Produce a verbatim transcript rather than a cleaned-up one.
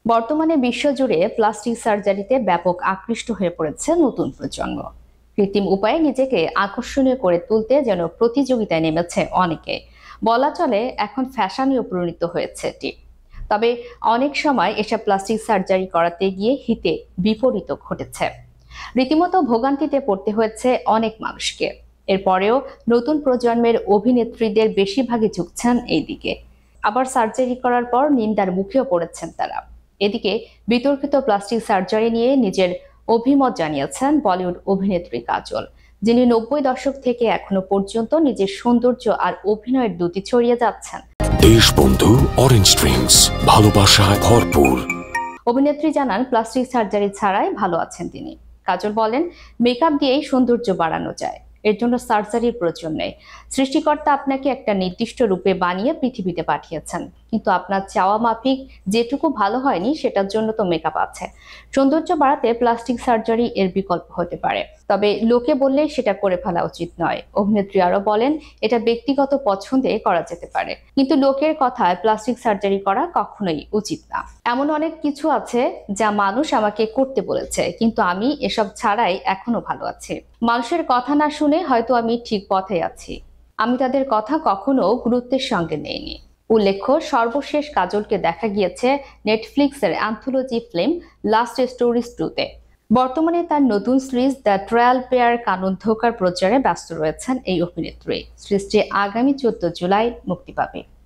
বর্তমানে বিশ্বজুড়ে প্লাস্টিক সার্জারিতে ব্যাপক আকৃষ্ট হয়ে পড়েছে নতুন প্রজন্ম। কৃত্রিম উপায়ে নিজেকে আকর্ষণীয় করে তুলতে যেন প্রতিযোগিতায় নেমেছে অনেকে। বলা চলে এখন ফ্যাশনেও পরিণত হয়েছে এটি। তবে অনেক সময় এসব প্লাস্টিক সার্জারি করাতে গিয়ে হিতে বিপরীত ঘটেছে। রীতিমতো ভোগান্তিতে পড়তে হয়েছে অনেক মানুষকে। এরপরেও নতুন প্রজন্মের অভিনেত্রীদের বেশিরভাগই ঝুঁকছেন এই দিকে। আবার সার্জারি করার পর নিন্দার মুখেও পড়েছেন তারা। এদিকে বিতর্কিত প্লাস্টিক সার্জারি নিয়ে নিজের অভিমত জানিয়েছেন বলিউড অভিনেত্রী কাজল, যিনি নব্বই দশক থেকে এখনো পর্যন্ত নিজের সৌন্দর্য আর অভিনয়ের দ্যুতি ছড়িয়ে যাচ্ছেন। দেশবন্ধু অরেঞ্জ ড্রিঙ্কস, ভালোবাসায় ভরপুর। অভিনেত্রী জানান প্লাস্টিক সার্জারি ছাড়াই ভালো আছেন তিনি। কাজল বলেন, মেকআপ দিয়েই সৌন্দর্য বাড়ানো যায়, এর জন্য সার্জারির প্রয়োজন নেই। সৃষ্টিকর্তা আপনাকে একটা নির্দিষ্ট রূপে বানিয়ে পৃথিবীতে পাঠিয়েছেন, কিন্তু আপনার চাওয়া মাফিক যেটুকু ভালো হয়নি সেটার জন্য তো মেকআপ আছে। সৌন্দর্য বাড়াতে প্লাস্টিক সার্জারি এর বিকল্প হতে পারে, তবে লোকে বললে সেটা করে ফেলা উচিত নয়। অভিনেত্রী আরো বলেন, এটা ব্যক্তিগত পছন্দে করা যেতে পারে, কিন্তু লোকের কথায় প্লাস্টিক সার্জারি করা কখনোই উচিত না। এমন অনেক কিছু আছে যা মানুষ আমাকে করতে বলেছে, কিন্তু আমি এসব ছাড়াই এখনো ভালো আছি। মানুষের কথা না শুনে হয়তো আমি ঠিক পথে আছি, আমি তাদের কথা কখনো গুরুত্বের সঙ্গে নেইনি। উল্লেখ্য, সর্বশেষ কাজলকে দেখা গিয়েছে নেটফ্লিক্সের অ্যান্থোলজি ফিল্ম লাস্ট স্টোরিজ টুতে। বর্তমানে তার নতুন সিরিজ দ্য ট্রায়াল পেয়ার কানুন ধোকার প্রচারে ব্যস্ত রয়েছেন এই অভিনেত্রী। সিরিজটি আগামী চোদ্দ জুলাই মুক্তি পাবে।